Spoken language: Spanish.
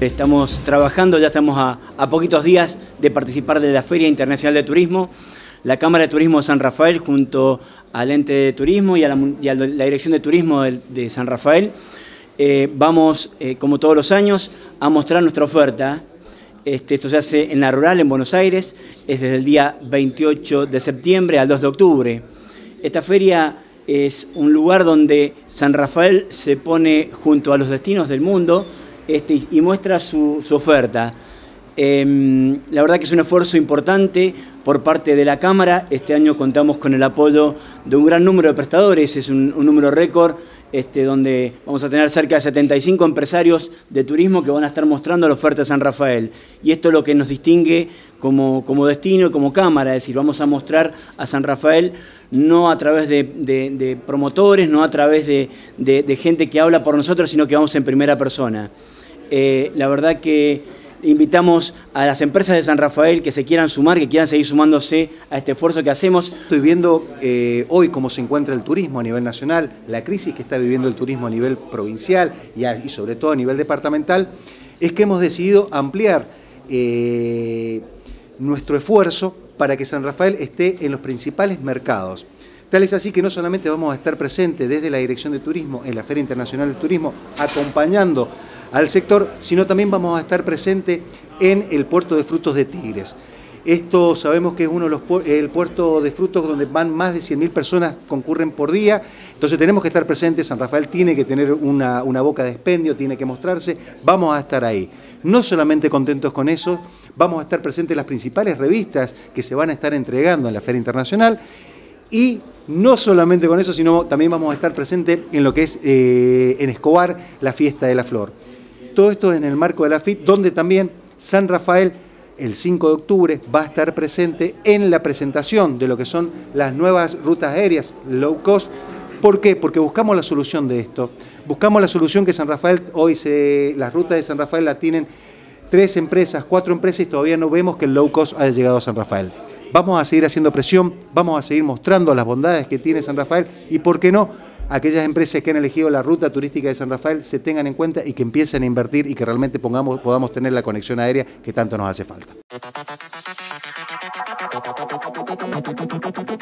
Estamos trabajando, ya estamos a poquitos días de participar de la Feria Internacional de Turismo. La Cámara de Turismo de San Rafael junto al Ente de Turismo y a la Dirección de Turismo de San Rafael vamos, como todos los años, a mostrar nuestra oferta. Esto se hace en La Rural, en Buenos Aires, es desde el día 28 de septiembre al 2 de octubre. Esta feria es un lugar donde San Rafael se pone junto a los destinos del mundo y muestra su oferta. La verdad que es un esfuerzo importante por parte de la Cámara. Este año contamos con el apoyo de un gran número de prestadores, es un número récord, donde vamos a tener cerca de 75 empresarios de turismo que van a estar mostrando la oferta de San Rafael. Y esto es lo que nos distingue como destino y como Cámara, es decir, vamos a mostrar a San Rafael no a través de promotores, no a través de gente que habla por nosotros, sino que vamos en primera persona. La verdad que invitamos a las empresas de San Rafael que se quieran sumar, que quieran seguir sumándose a este esfuerzo que hacemos. Estoy viendo hoy cómo se encuentra el turismo a nivel nacional, la crisis que está viviendo el turismo a nivel provincial y sobre todo a nivel departamental, es que hemos decidido ampliar nuestro esfuerzo para que San Rafael esté en los principales mercados. Tal es así que no solamente vamos a estar presentes desde la Dirección de Turismo en la Feria Internacional del Turismo, acompañando al sector, sino también vamos a estar presentes en el puerto de frutos de Tigres. Esto sabemos que es uno de el puerto de frutos donde van más de 100.000 personas concurren por día, entonces tenemos que estar presentes. San Rafael tiene que tener una boca de expendio, tiene que mostrarse, vamos a estar ahí. No solamente contentos con eso, vamos a estar presentes en las principales revistas que se van a estar entregando en la Feria Internacional. Y no solamente con eso, sino también vamos a estar presentes en lo que es en Escobar, la Fiesta de la Flor. Todo esto en el marco de la FIT, donde también San Rafael, el 5 de octubre, va a estar presente en la presentación de lo que son las nuevas rutas aéreas low cost. ¿Por qué? Porque buscamos la solución de esto. Buscamos la solución que San Rafael, hoy las rutas de San Rafael la tienen 3 empresas, 4 empresas y todavía no vemos que el low cost haya llegado a San Rafael. Vamos a seguir haciendo presión, vamos a seguir mostrando las bondades que tiene San Rafael y, ¿por qué no?, aquellas empresas que han elegido la ruta turística de San Rafael se tengan en cuenta y que empiecen a invertir y que realmente podamos tener la conexión aérea que tanto nos hace falta.